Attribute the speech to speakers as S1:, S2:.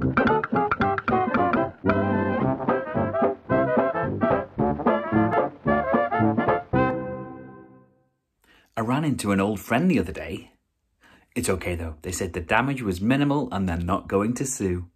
S1: I ran into an old friend the other day. It's okay though, they said the damage was minimal and they're not going to sue.